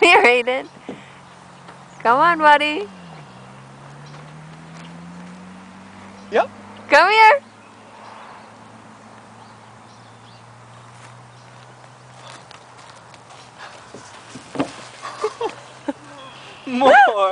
here, Aiden. Come on, buddy. Yep. Come here. More.